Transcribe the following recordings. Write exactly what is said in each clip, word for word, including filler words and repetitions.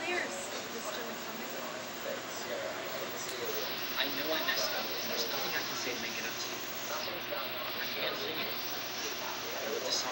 years. Mister McCormick. I know I messed up, and there's nothing I can say to make it up to you. I can't sing it. I wrote the song.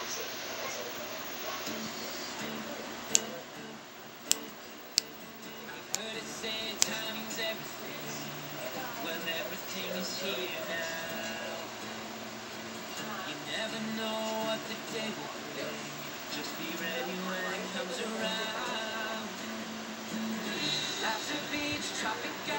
I've heard it said timing's everything. Well, everything is here now. You never know what the day will bring. Just be ready when it comes around. Life's a beach, tropic